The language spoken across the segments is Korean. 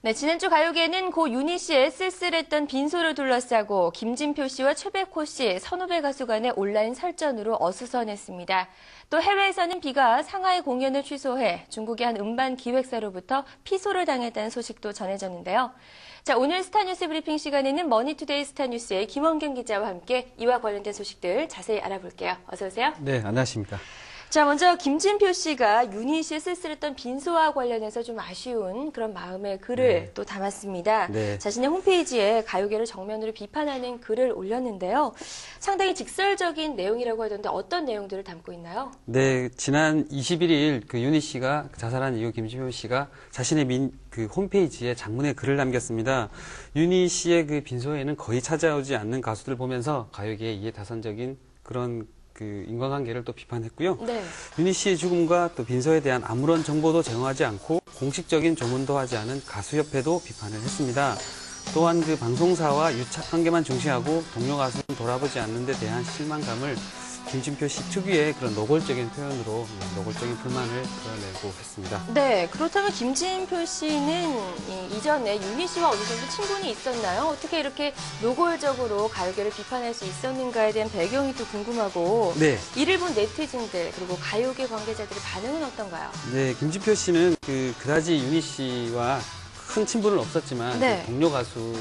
네, 지난주 가요계는 고 윤희 씨의 쓸쓸했던 빈소를 둘러싸고 김진표 씨와 최백호 씨, 선후배 가수 간의 온라인 설전으로 어수선했습니다. 또 해외에서는 비가 상하이 공연을 취소해 중국의 한 음반 기획사로부터 피소를 당했다는 소식도 전해졌는데요. 자, 오늘 스타뉴스 브리핑 시간에는 머니투데이 스타뉴스의 김원경 기자와 함께 이와 관련된 소식들 자세히 알아볼게요. 어서 오세요. 네, 안녕하십니까. 자, 먼저 김진표 씨가 윤희 씨의 쓸쓸했던 빈소와 관련해서 좀 아쉬운 그런 마음의 글을 또 담았습니다. 네. 자신의 홈페이지에 가요계를 정면으로 비판하는 글을 올렸는데요. 상당히 직설적인 내용이라고 하던데 어떤 내용들을 담고 있나요? 네, 지난 21일 그 윤희 씨가 자살한 이후 김진표 씨가 자신의 그 홈페이지에 장문의 글을 남겼습니다. 윤희 씨의 그 빈소에는 거의 찾아오지 않는 가수들 보면서 가요계의 이해타산적인 그런 그 인과관계를 또 비판했고요. 네. 윤희 씨의 죽음과 또 빈소에 대한 아무런 정보도 제공하지 않고 공식적인 조문도 하지 않은 가수협회도 비판을 했습니다. 또한 그 방송사와 유착 관계만 중시하고 동료 가수는 돌아보지 않는 데 대한 실망감을 김진표 씨 특유의 그런 노골적인 표현으로 노골적인 불만을 드러내고 했습니다. 네, 그렇다면 김진표 씨는 이전에 윤희 씨와 어느 정도 친분이 있었나요? 어떻게 이렇게 노골적으로 가요계를 비판할 수 있었는가에 대한 배경이 또 궁금하고 네. 이를 본 네티즌들 그리고 가요계 관계자들의 반응은 어떤가요? 네, 김진표 씨는 그다지 윤희 씨와 큰 친분은 없었지만 네. 그 동료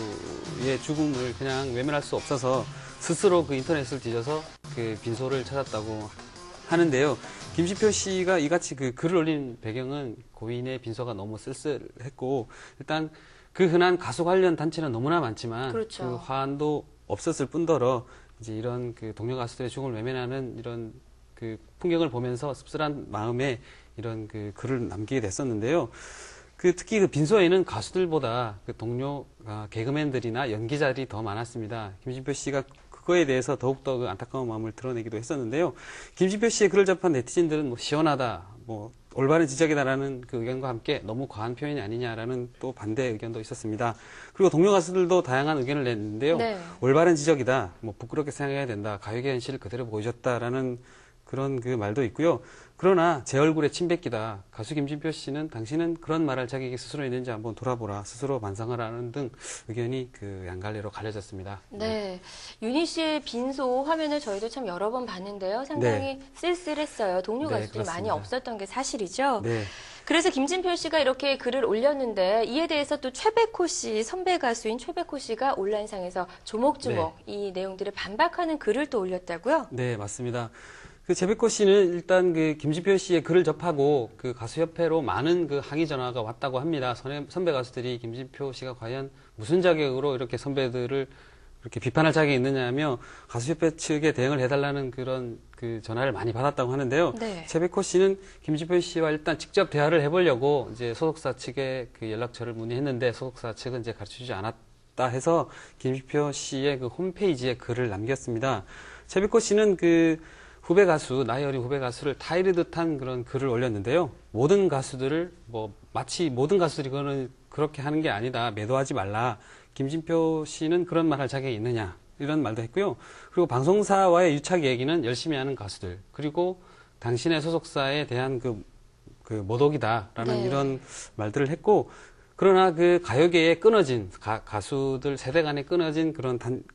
가수의 죽음을 그냥 외면할 수 없어서 스스로 그 인터넷을 뒤져서 그 빈소를 찾았다고 하는데요. 김진표 씨가 이같이 그 글을 올린 배경은 고인의 빈소가 너무 쓸쓸했고 일단 그 흔한 가수 관련 단체는 너무나 많지만 그렇죠. 그 화환도 없었을 뿐더러 이제 이런 그 동료 가수들의 죽음을 외면하는 이런 그 풍경을 보면서 씁쓸한 마음에 이런 그 글을 남기게 됐었는데요. 특히 그 빈소에는 가수들보다 그 동료 개그맨들이나 연기자들이 더 많았습니다. 김진표 씨가 그거에 대해서 더욱더 그 안타까운 마음을 드러내기도 했었는데요. 김진표 씨의 글을 접한 네티즌들은 뭐 시원하다, 뭐 올바른 지적이다라는 그 의견과 함께 너무 과한 표현이 아니냐라는 또 반대 의견도 있었습니다. 그리고 동료 가수들도 다양한 의견을 냈는데요. 네. 올바른 지적이다, 뭐 부끄럽게 생각해야 된다, 가요계 현실을 그대로 보여줬다라는 그런 그 말도 있고요. 그러나 제 얼굴에 침 뱉기다. 가수 김진표 씨는 당신은 그런 말을 자기에게 스스로 했는지 한번 돌아보라. 스스로 반성을 하는 등 의견이 그 양갈래로 갈려졌습니다. 네. 윤희 씨의 빈소 화면을 저희도 참 여러 번 봤는데요. 상당히 쓸쓸했어요. 동료 네, 가수들이 많이 그렇습니다. 없었던 게 사실이죠. 네. 그래서 김진표 씨가 이렇게 글을 올렸는데 이에 대해서 또 최백호 씨, 선배 가수인 최백호 씨가 온라인상에서 조목조목 이 내용들을 반박하는 글을 또 올렸다고요? 네, 맞습니다. 그 최백호 씨는 일단 그 김진표 씨의 글을 접하고 그 가수협회로 많은 그 항의 전화가 왔다고 합니다. 선배 가수들이 김진표 씨가 과연 무슨 자격으로 이렇게 선배들을 이렇게 비판할 자격이 있느냐며 가수협회 측에 대응을 해달라는 그런 그 전화를 많이 받았다고 하는데요. 네. 최백호 씨는 김진표 씨와 일단 직접 대화를 해보려고 이제 소속사 측에 그 연락처를 문의했는데 소속사 측은 이제 가르쳐주지 않았다 해서 김진표 씨의 그 홈페이지에 글을 남겼습니다. 최백호 씨는 후배 가수, 나이 어린 후배 가수를 타이르 듯한 그런 글을 올렸는데요. 모든 가수들을 마치 모든 가수들이 그렇게 하는 게 아니다. 매도하지 말라. 김진표 씨는 그런 말 할 자격이 있느냐. 이런 말도 했고요. 그리고 방송사와의 유착 얘기는 열심히 하는 가수들. 그리고 당신의 소속사에 대한 그 모독이다라는 이런 말들을 했고, 그러나 그 가요계에 끊어진 가수들 세대 간에 끊어진 그런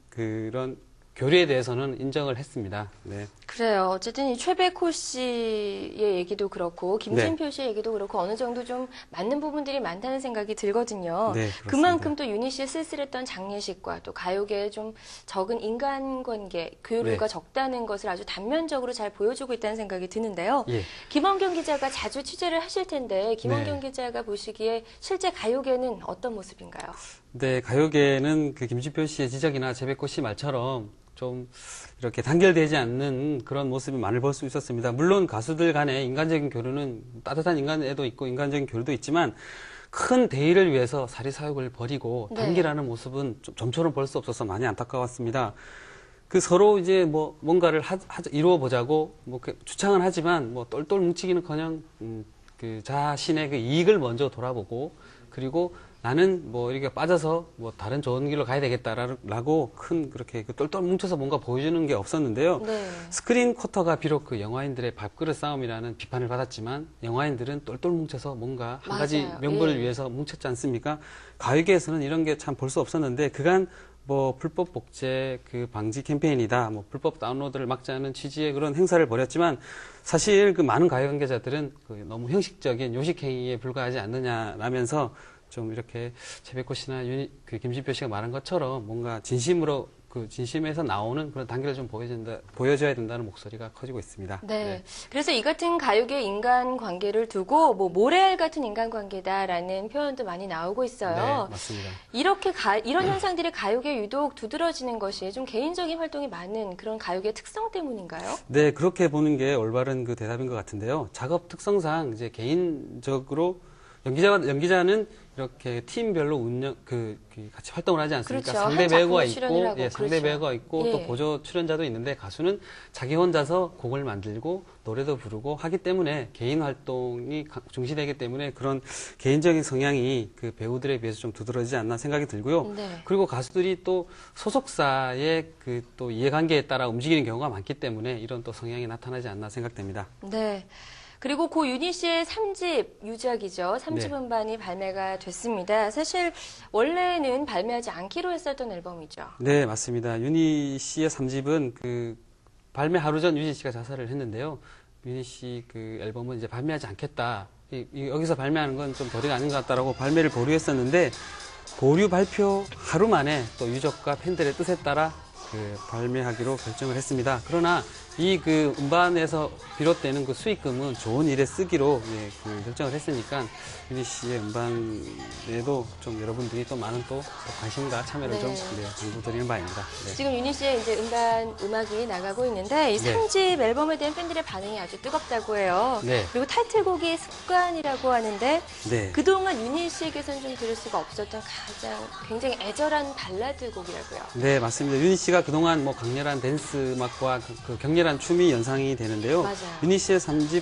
교류에 대해서는 인정을 했습니다. 네. 그래요. 어쨌든 이 최백호 씨의 얘기도 그렇고 김진표 씨의 얘기도 그렇고 어느 정도 좀 맞는 부분들이 많다는 생각이 들거든요. 네, 그만큼 또 윤희 씨의 쓸쓸했던 장례식과 또 가요계에 좀 적은 인간관계, 교류가 적다는 것을 아주 단면적으로 잘 보여주고 있다는 생각이 드는데요. 예. 김원경 기자가 자주 취재를 하실 텐데 김원경 기자가 보시기에 실제 가요계는 어떤 모습인가요? 네, 가요계는 그 김진표 씨의 지적이나 최백호 씨 말처럼 좀 이렇게 단결되지 않는 그런 모습이 많이 볼 수 있었습니다. 물론 가수들 간의 인간적인 교류는 따뜻한 인간애도 있고 인간적인 교류도 있지만 큰 대의를 위해서 사리사욕을 벌이고 단결하는 모습은 좀 점처럼 볼 수 없어서 많이 안타까웠습니다. 서로 이제 뭔가를 이루어 보자고 주창은 하지만 똘똘 뭉치기는커녕 그 자신의 그 이익을 먼저 돌아보고 그리고 나는 뭐 이렇게 빠져서 뭐 다른 좋은 길로 가야 되겠다라고 큰 그렇게 똘똘 뭉쳐서 뭔가 보여주는 게 없었는데요. 네. 스크린 쿼터가 비록 그 영화인들의 밥그릇 싸움이라는 비판을 받았지만 영화인들은 똘똘 뭉쳐서 뭔가 한 가지 맞아요. 명분을 예. 위해서 뭉쳤지 않습니까? 가요계에서는 이런 게 참 볼 수 없었는데 그간 뭐 불법 복제 그 방지 캠페인이다, 뭐 불법 다운로드를 막자는 취지의 그런 행사를 벌였지만 사실 그 많은 가요 관계자들은 그 너무 형식적인 요식 행위에 불과하지 않느냐라면서 좀 이렇게 최백호 씨나 그 김진표 씨가 말한 것처럼 뭔가 진심으로 그 진심에서 나오는 그런 단계를 좀 보여줘야 된다는 목소리가 커지고 있습니다. 네. 그래서 이 같은 가요계 인간관계를 두고 뭐 모래알 같은 인간관계다라는 표현도 많이 나오고 있어요. 네, 맞습니다. 이렇게 이런 현상들이 가요계에 유독 두드러지는 것이 좀 개인적인 활동이 많은 그런 가요계 특성 때문인가요? 네, 그렇게 보는 게 올바른 그 대답인 것 같은데요. 작업 특성상 이제 개인적으로 연기자는 이렇게 팀별로 같이 활동을 하지 않습니까? 그렇죠. 상대 한 작품에 배우가 있고, 출연을 하고, 상대 그렇죠. 배우가 있고, 예. 또 보조 출연자도 있는데 가수는 자기 혼자서 곡을 만들고 노래도 부르고 하기 때문에 개인 활동이 중시되기 때문에 그런 개인적인 성향이 그 배우들에 비해서 좀 두드러지지 않나 생각이 들고요. 네. 그리고 가수들이 또 소속사의 그 또 이해관계에 따라 움직이는 경우가 많기 때문에 이런 또 성향이 나타나지 않나 생각됩니다. 네. 그리고 고 윤희 씨의 3집 유작이죠. 3집 네. 음반이 발매가 됐습니다. 사실 원래는 발매하지 않기로 했었던 앨범이죠. 네, 맞습니다. 윤희 씨의 3집은 그 발매 하루 전 윤희 씨가 자살을 했는데요. 윤희 씨 그 앨범은 이제 발매하지 않겠다. 여기서 발매하는 건 좀 도리가 아닌 것 같다라고 발매를 보류했었는데 보류 발표 하루 만에 또 유족과 팬들의 뜻에 따라 그 발매하기로 결정을 했습니다. 그러나 이 그 음반에서 비롯되는 그 수익금은 좋은 일에 쓰기로 그 결정을 했으니까 윤희 씨의 음반에도 좀 여러분들이 또 많은 또 관심과 참여를 네. 좀 당부드리는 바입니다. 네. 지금 윤희 씨의 이제 음반 음악이 나가고 있는데 이 네. 3집 앨범에 대한 팬들의 반응이 아주 뜨겁다고 해요. 네. 그리고 타이틀곡이 습관이라고 하는데 네. 그동안 윤희 씨에게서는 좀 들을 수가 없었던 가장 굉장히 애절한 발라드 곡이라고요. 네, 맞습니다. 윤희 씨가 그동안 뭐 강렬한 댄스 음악과 그 격렬한 춤이 연상이 되는데요. 맞아요. 윤희 씨의 3집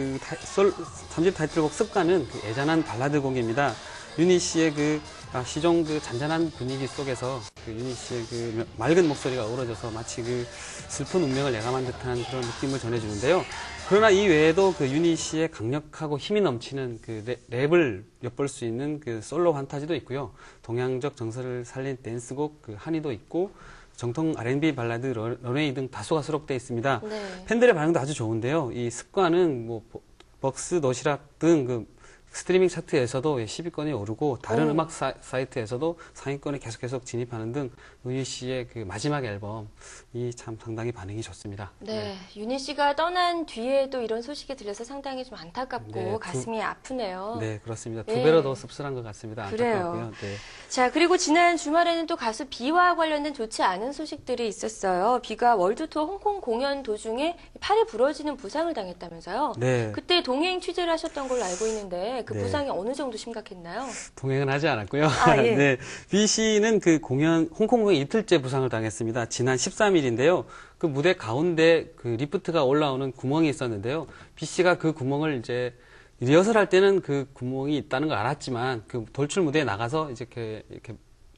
3집 타이틀곡 습관은 그 애잔한 발라드 곡입니다. 윤희 씨의 시종 잔잔한 분위기 속에서 그 윤희 씨의 그 맑은 목소리가 어우러져서 마치 그 슬픈 운명을 예감한 듯한 그런 느낌을 전해주는데요. 그러나 이 외에도 그 윤희 씨의 강력하고 힘이 넘치는 그 랩을 엿볼 수 있는 그 솔로 환타지도 있고요. 동양적 정서를 살린 댄스곡 그 한이도 있고 정통 R&B 발라드 런웨이 등 다수가 수록되어 있습니다. 네. 팬들의 반응도 아주 좋은데요. 이 습관은 뭐 벅스, 도시락 등 그 스트리밍 차트에서도 10위권에 오르고 다른 음악 사이트에서도 상위권에 계속 진입하는 등 윤희 씨의 그 마지막 앨범이 참 상당히 반응이 좋습니다. 네, 윤희 씨가 떠난 뒤에도 이런 소식이 들려서 상당히 좀 안타깝고 네, 가슴이 아프네요. 네, 그렇습니다. 네. 두 배로 더 씁쓸한 것 같습니다. 그래요. 안타깝고요. 네. 자, 그리고 지난 주말에는 또 가수 비와 관련된 좋지 않은 소식들이 있었어요. 비가 월드투어 홍콩 공연 도중에 팔이 부러지는 부상을 당했다면서요? 네. 그때 동행 취재를 하셨던 걸로 알고 있는데 그 네. 부상이 어느 정도 심각했나요? 동행은 하지 않았고요. 아, 예. 네. 비 씨는 그 홍콩 공연 이틀째 부상을 당했습니다. 지난 13일인데요. 그 무대 가운데 그 리프트가 올라오는 구멍이 있었는데요. 비 씨가 그 구멍을 이제 리허설 할 때는 그 구멍이 있다는 걸 알았지만 그 돌출 무대에 나가서 이제 이렇게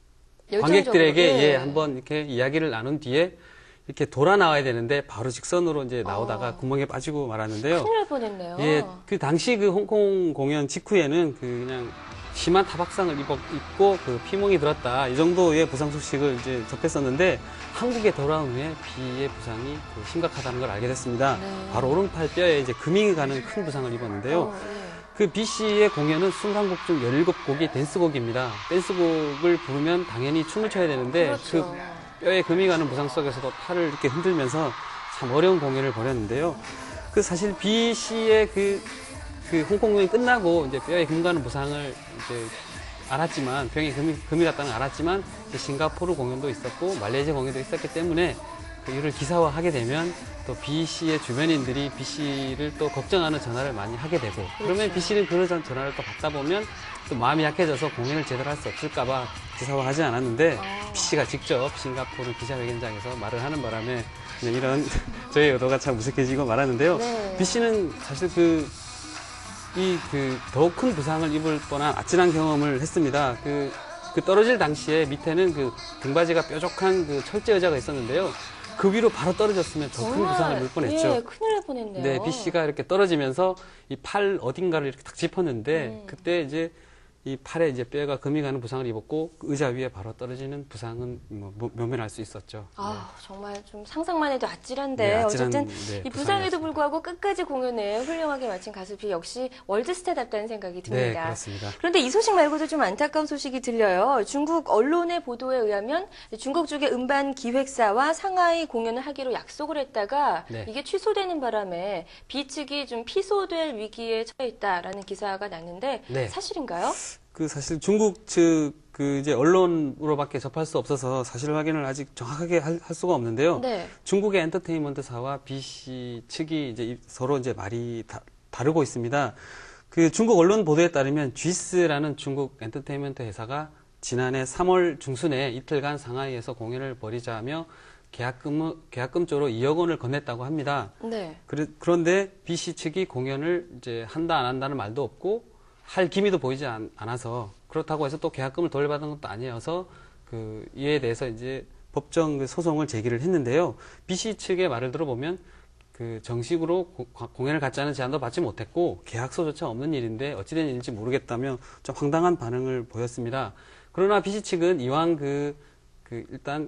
관객들에게 열정적으로, 한번 이렇게 이야기를 나눈 뒤에 이렇게 돌아 나와야 되는데 바로 직선으로 이제 나오다가 구멍에 빠지고 말았는데요. 큰일 날 뻔했네요. 예, 그 당시 그 홍콩 공연 직후에는 그냥 심한 타박상을 입고 그 피멍이 들었다 이 정도의 부상 소식을 이제 접했었는데 한국에 돌아온 후에 비의 부상이 그 심각하다는 걸 알게 됐습니다. 네. 바로 오른팔 뼈에 이제 금이 가는 큰 부상을 입었는데요. 예. 그 비 씨의 공연은 21곡 중 17곡이 댄스곡입니다. 댄스곡을 부르면 당연히 춤을 춰야 되는데 그렇죠. 그 뼈에 금이 가는 부상 속에서도 팔을 이렇게 흔들면서 참 어려운 공연을 벌였는데요. 그 사실 비 씨의 그 홍콩 공연이 끝나고 이제 뼈에 금 가는 부상을 이제 알았지만 뼈에 금이 갔다는 걸 알았지만 싱가포르 공연도 있었고 말레이시아 공연도 있었기 때문에 그 이를 기사화하게 되면 또 비 씨의 주변인들이 비 씨를 또 걱정하는 전화를 많이 하게 되고 그러면 비 씨는 그런 전화를 또 받다 보면 또 마음이 약해져서 공연을 제대로 할 수 없을까봐 기사화하지 않았는데 비 씨가 직접 싱가포르 기자회견장에서 말을 하는 바람에 이런 저의 의도가 참 무색해지고 말았는데요. 네. 비 씨는 사실 더욱 큰 부상을 입을 뻔한 아찔한 경험을 했습니다. 그 떨어질 당시에 밑에는 그 등받이가 뾰족한 그 철제 의자가 있었는데요. 그 위로 바로 떨어졌으면 더 큰 부상을 입을 뻔했죠. 예, 큰일 날 뻔했네요. 네, B 씨가 이렇게 떨어지면서 이 팔 어딘가를 이렇게 탁 짚었는데 그때 이제 이 팔에 이제 뼈가 금이 가는 부상을 입었고 그 의자 위에 바로 떨어지는 부상은 모면할 수 있었죠. 아, 정말 좀 상상만 해도 아찔한데 네, 아찔한, 어쨌든 네, 이 부상에도 부상이었습니다. 불구하고 불구하고 끝까지 공연을 훌륭하게 마친 가수 B 역시 월드스타답다는 생각이 네, 듭니다. 그렇습니다. 그런데 이 소식 말고도 좀 안타까운 소식이 들려요. 중국 언론의 보도에 의하면 중국 쪽의 음반 기획사와 상하이 공연을 하기로 약속을 했다가 네. 이게 취소되는 바람에 B 측이 좀 피소될 위기에 처해 있다라는 기사가 났는데 네. 사실인가요? 사실 중국 측 이제 언론으로밖에 접할 수 없어서 사실 확인을 아직 정확하게 할 수가 없는데요. 네. 중국의 엔터테인먼트사와 B.C 측이 이제 서로 이제 말이 다르고 있습니다. 그 중국 언론 보도에 따르면 GIS라는 중국 엔터테인먼트 회사가 지난해 3월 중순에 이틀간 상하이에서 공연을 벌이자며 계약금조로 2억 원을 건넸다고 합니다. 네. 그런데 B.C 측이 공연을 이제 한다 안 한다는 말도 없고 할 기미도 보이지 않아서 그렇다고 해서 또 계약금을 돌려받은 것도 아니어서 이에 대해서 이제 법정 소송을 제기를 했는데요. BC 측의 말을 들어보면 정식으로 공연을 갖자는 제안도 받지 못했고 계약서조차 없는 일인데 어찌된 일인지 모르겠다며 좀 황당한 반응을 보였습니다. 그러나 BC 측은 이왕 일단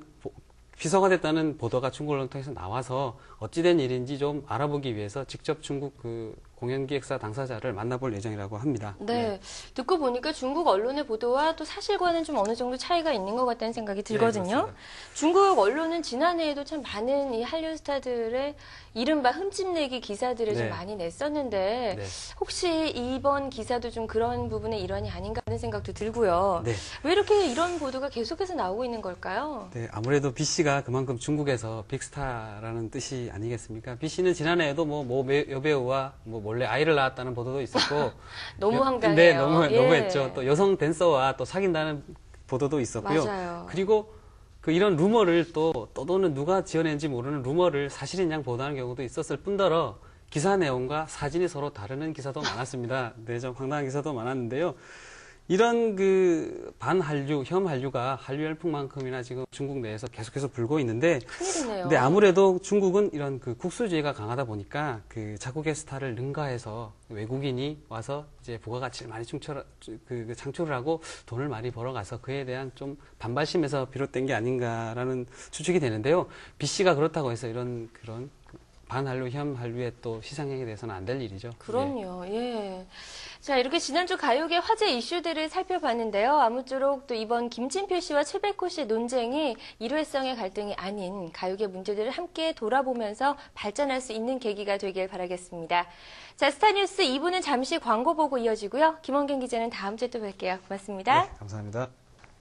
비서가 됐다는 중국 언론 통해서 나와서 어찌된 일인지 좀 알아보기 위해서 직접 중국 공연기획사 당사자를 만나볼 예정이라고 합니다. 네. 듣고 보니까 중국 언론의 보도와 또 사실과는 좀 어느 정도 차이가 있는 것 같다는 생각이 들거든요. 네, 중국 언론은 지난해에도 참 많은 이 한류 스타들의 이른바 흠집내기 기사들을 좀 네. 많이 냈었는데 네. 혹시 이번 기사도 좀 그런 부분의 일환이 아닌가 하는 생각도 들고요. 네. 왜 이렇게 이런 보도가 계속해서 나오고 있는 걸까요? 네, 아무래도 B씨가 그만큼 중국에서 빅스타라는 뜻이 아니겠습니까? B씨는 지난해에도 여배우와 몰래 아이를 낳았다는 보도도 있었고. 너무 황당해요. 네, 예. 너무했죠. 또 여성 댄서와 또 사귄다는 보도도 있었고요. 맞아요. 그리고 이런 루머를 떠도는 누가 지어낸지 모르는 루머를 사실인 양 보도하는 경우도 있었을 뿐더러 기사 내용과 사진이 서로 다르는 기사도 많았습니다. 네, 좀 황당한 기사도 많았는데요. 이런 반한류, 혐한류가 한류 열풍만큼이나 지금 중국 내에서 계속해서 불고 있는데, 큰일이네요. 근데 아무래도 중국은 이런 국수주의가 강하다 보니까 자국의 스타를 능가해서 외국인이 와서 이제 부가가치를 많이 창출을 하고 돈을 많이 벌어가서 그에 대한 좀 반발심에서 비롯된 게 아닌가라는 추측이 되는데요. B씨가 그렇다고 해서 그런 반한류, 혐한류의 또 시상행위에 대해서는 안 될 일이죠. 그럼요. 예. 자, 이렇게 지난주 가요계 화제 이슈들을 살펴봤는데요. 아무쪼록 또 이번 김진표 씨와 최백호 씨의 논쟁이 일회성의 갈등이 아닌 가요계 문제들을 함께 돌아보면서 발전할 수 있는 계기가 되길 바라겠습니다. 자, 스타뉴스 2부는 잠시 광고 보고 이어지고요. 김원경 기자는 다음 주에 또 뵐게요. 고맙습니다. 네, 감사합니다.